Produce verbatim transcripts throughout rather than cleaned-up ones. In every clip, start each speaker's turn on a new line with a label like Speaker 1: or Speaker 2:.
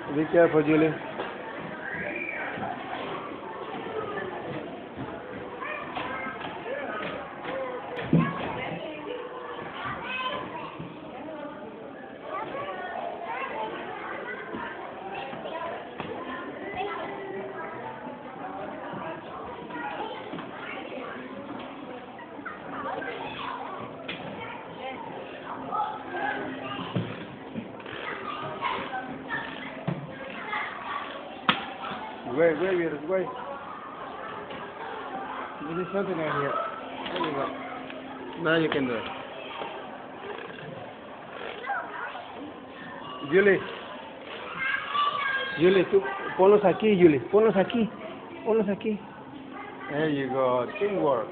Speaker 1: Be careful, Julie. Wait, wait, wait, wait. There's something out here. There you go. Now you can do it. Julie. Julie, tú ponlos aquí, Julie. Ponlos aquí. Ponlos aquí. There you go. Teamwork.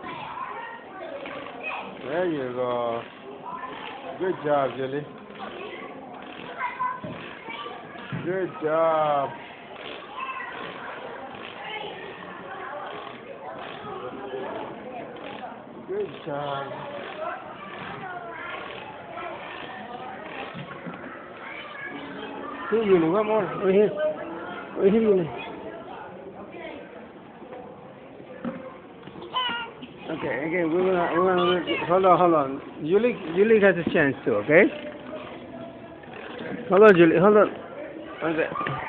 Speaker 1: There you go. Good job, Julie. Good job. Good job. Here, Julie, one more. Over here. Over here, Julie. Okay, again, we're gonna, we're gonna, hold on, hold on. Julie, Julie has a chance too, okay? Hold on, Julie, hold on. Okay.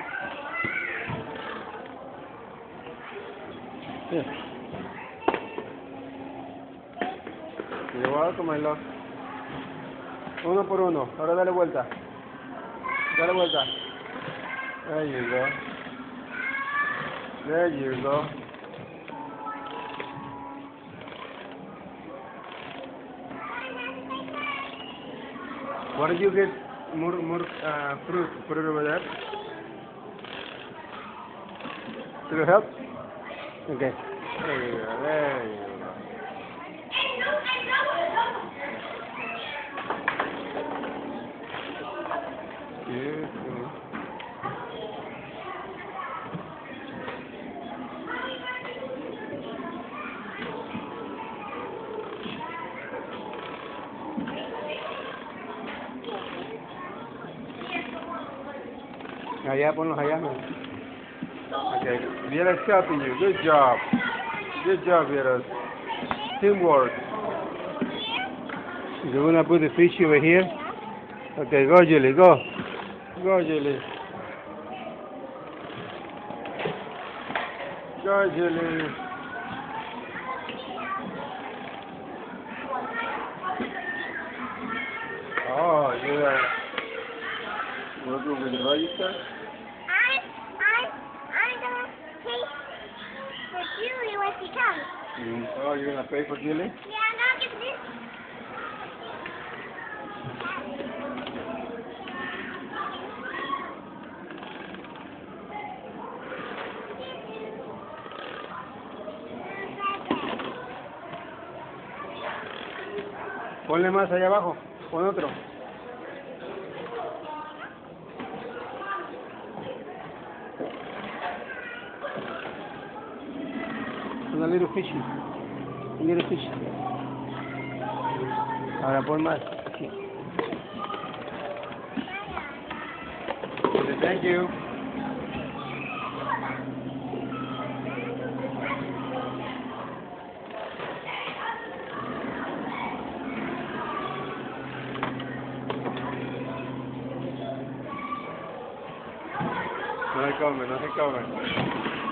Speaker 1: Here. You're welcome, my love. Uno por uno. Ahora dale vuelta. Dale vuelta. There you go. There you go. What did you get? More, more uh, fruit. Put it over there. Does it help? Okay. There you go. There you go. Beautiful. Allá, ponlos allá. Okay, Vera's helping you. Good job. Good job, Vera. Teamwork. You're gonna put the fish over here. Okay, go, Julie. Go. Go, Julie. Go, Julie. Oh, yeah. We'll go with the register.
Speaker 2: I'm, I'm, I'm gonna pay for Julie when she comes.
Speaker 1: Mm. Oh, you're gonna pay for Julie?
Speaker 2: Yeah, I'm not gonna do.
Speaker 1: Ponle más allá abajo. Pon otro. Una little fishy. A little fishy. Ahora pon más. Aquí. Thank you. No se come, no se come.